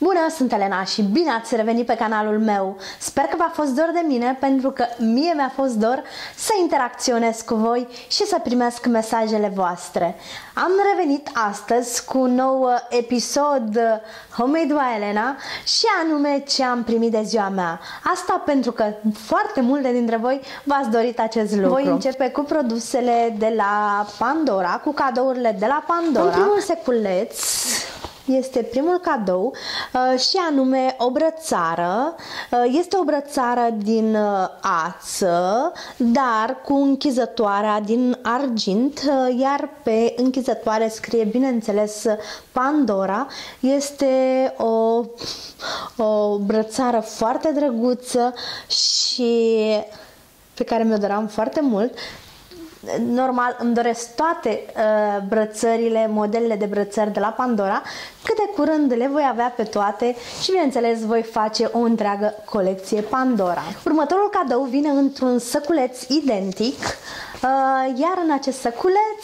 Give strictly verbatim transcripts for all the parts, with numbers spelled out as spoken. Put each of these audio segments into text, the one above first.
Bună, sunt Elena și bine ați revenit pe canalul meu. Sper că v-a fost dor de mine, pentru că mie mi-a fost dor să interacționez cu voi și să primesc mesajele voastre. Am revenit astăzi cu un nou episod Homemade by Elena și anume ce am primit de ziua mea. Asta pentru că foarte multe dintre voi v-ați dorit acest lucru. Voi începe cu produsele de la Pandora, cu cadourile de la Pandora. În primul seculeț este primul cadou uh, și anume o brățară. Uh, este o brățară din uh, ață, dar cu închizătoarea din argint, uh, iar pe închizătoare scrie, bineînțeles, Pandora. Este o, o brățară foarte drăguță și pe care mi-o doream foarte mult. Normal, îmi doresc toate uh, brățările, modelele de brățări de la Pandora. Cât de curând le voi avea pe toate și, bineînțeles, voi face o întreagă colecție Pandora. Următorul cadou vine într-un săculeț identic, uh, iar în acest săculeț,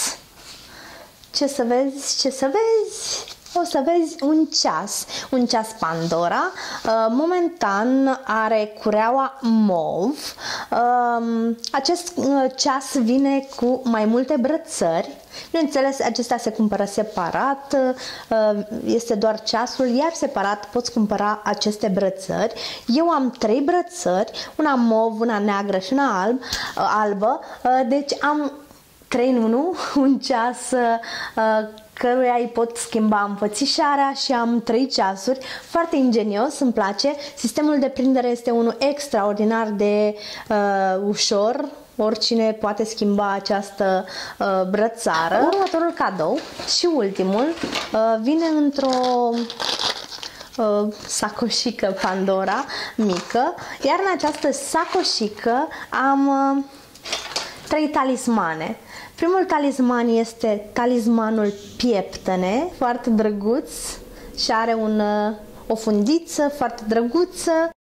ce să vezi, ce să vezi... o să vezi un ceas, un ceas Pandora. Momentan are cureaua mov. Acest ceas vine cu mai multe brățări. Bineînțeles, acestea se cumpără separat, este doar ceasul, iar separat poți cumpăra aceste brățări. Eu am trei brățări, una mov, una neagră și una alb, albă, deci am trei în unu, un ceas căruia îi pot schimba înfățișarea și am trei ceasuri. Foarte ingenios, îmi place. Sistemul de prindere este unul extraordinar de uh, ușor. Oricine poate schimba această uh, brățară. Următorul cadou și ultimul uh, vine într-o uh, sacoșică Pandora mică, iar în această sacoșică am uh, trei talismane. Primul talisman este talismanul pieptene, foarte drăguț și are un, o fundiță foarte drăguță.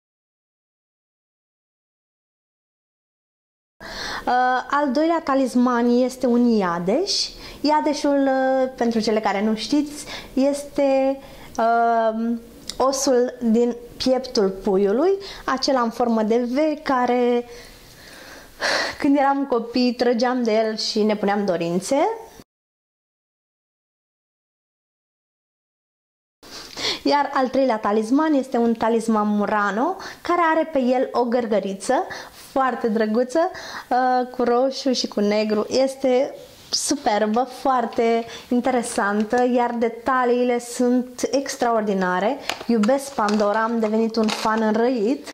Al doilea talisman este un iadeș. Iadeșul, pentru cele care nu știți, este uh, osul din pieptul puiului, acela în formă de V care... când eram copii, trăgeam de el și ne puneam dorințe. Iar al treilea talisman este un talisman Murano, care are pe el o gărgăriță foarte drăguță, cu roșu și cu negru. Este superbă, foarte interesantă, iar detaliile sunt extraordinare. Iubesc Pandora, am devenit un fan înrăit.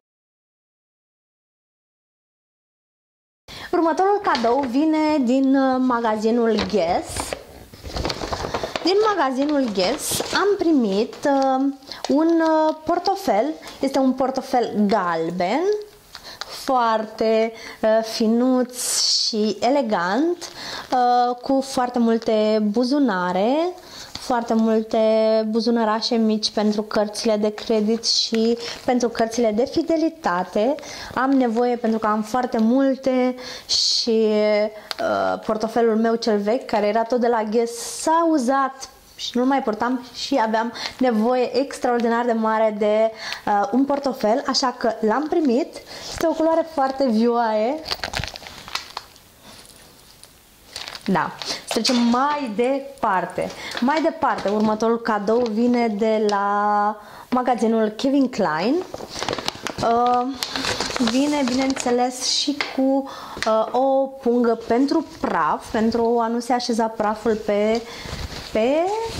Următorul cadou vine din magazinul Guess. Din magazinul Guess am primit uh, un uh, portofel. Este un portofel galben, foarte uh, finuț și elegant, uh, cu foarte multe buzunare, foarte multe buzunărașe mici pentru cărțile de credit și pentru cărțile de fidelitate. Am nevoie pentru că am foarte multe și uh, portofelul meu cel vechi, care era tot de la Guess, s-a uzat și nu mai purtam și aveam nevoie extraordinar de mare de uh, un portofel, așa că l-am primit. Este o culoare foarte vioaie. Da, să trecem mai departe. Mai departe, următorul cadou vine de la magazinul Kevin Klein. Uh, vine, bineînțeles, și cu uh, o pungă pentru praf, pentru a nu se așeza praful pe, pe,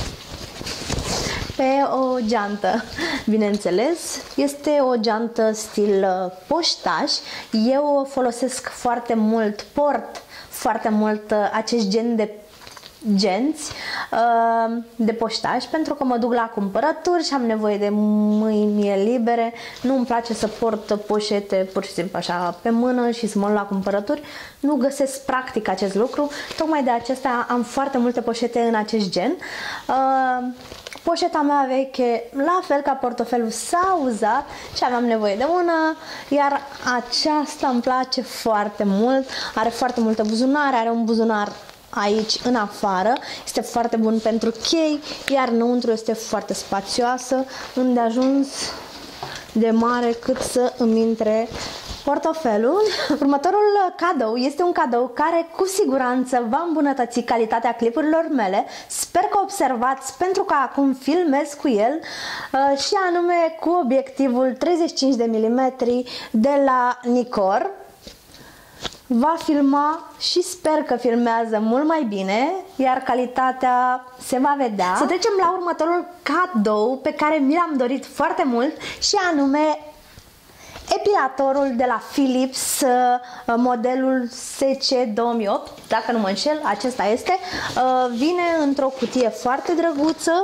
pe o geantă. Bineînțeles, este o geantă stil uh, poștaș. Eu folosesc foarte mult, port foarte mult acest gen de genți de poștaș, pentru că mă duc la cumpărături și am nevoie de mâini libere. Nu îmi place să port poșete pur și simplu așa pe mână și să mă duc la cumpărături. Nu găsesc practic acest lucru. Tocmai de acestea am foarte multe poșete în acest gen. Poșeta mea veche, la fel ca portofelul, s-a uzat și aveam nevoie de una, iar aceasta îmi place foarte mult. Are foarte multă buzunare, are un buzunar aici în afară, este foarte bun pentru chei, iar înăuntru este foarte spațioasă, îndeajuns de mare cât să îmi intre portofelul. Următorul cadou este un cadou care cu siguranță va îmbunătăți calitatea clipurilor mele. Sper că observați, pentru că acum filmez cu el și anume cu obiectivul treizeci și cinci de milimetri de la Nikkor. Va filma și sper că filmează mult mai bine, iar calitatea se va vedea. Să trecem la următorul cadou pe care mi l-am dorit foarte mult și anume epilatorul de la Philips, modelul S C două mii opt, dacă nu mă înșel, acesta este. Vine într-o cutie foarte drăguță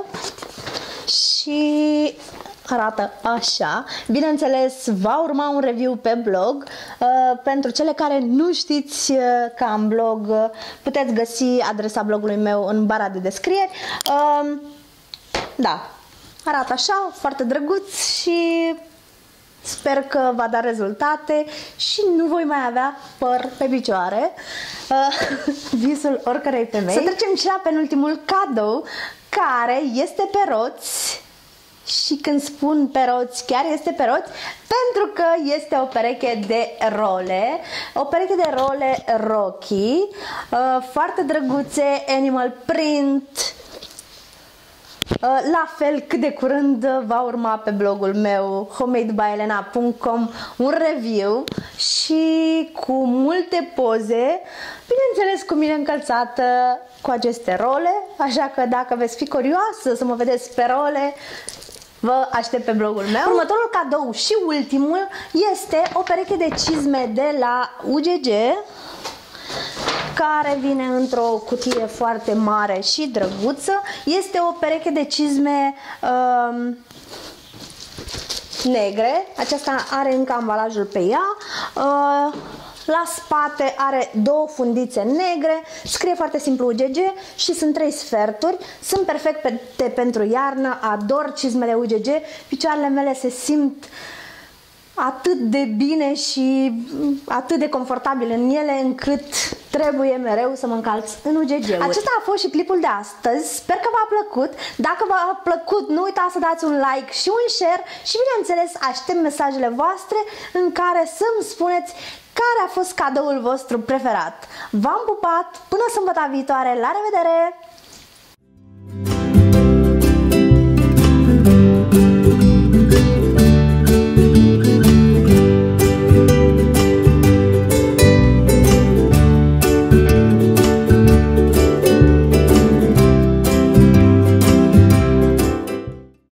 și arată așa. Bineînțeles, va urma un review pe blog. Pentru cele care nu știți că am blog, puteți găsi adresa blogului meu în bara de descrieri. Da, arată așa, foarte drăguț și sper că va da rezultate și nu voi mai avea păr pe picioare. Visul oricărei femei. Să trecem și la penultimul cadou, care este pe roți. Și când spun pe roți, chiar este pe roți, pentru că este o pereche de role, o pereche de role Rocky, foarte drăguțe, animal print. La fel, cât de curând va urma pe blogul meu homemade by elena punct com un review și cu multe poze, bineînțeles cu mine încălțată cu aceste role, așa că dacă veți fi curioasă să mă vedeți pe role, vă aștept pe blogul meu. Următorul cadou și ultimul este o pereche de cizme de la U G G, care vine într-o cutie foarte mare și drăguță. Este o pereche de cizme um, negre. Aceasta are încă ambalajul pe ea. Uh, La spate are două fundițe negre, scrie foarte simplu U G G și sunt trei sferturi. Sunt perfecte pentru iarnă, ador cizmele U G G, picioarele mele se simt atât de bine și atât de confortabil în ele încât trebuie mereu să mă încalț în U G G-uri. Acesta a fost și clipul de astăzi, sper că v-a plăcut. Dacă v-a plăcut, nu uitați să dați un like și un share și bineînțeles aștept mesajele voastre în care să-mi spuneți care a fost cadoul vostru preferat. V-am pupat, până sâmbătă viitoare, la revedere!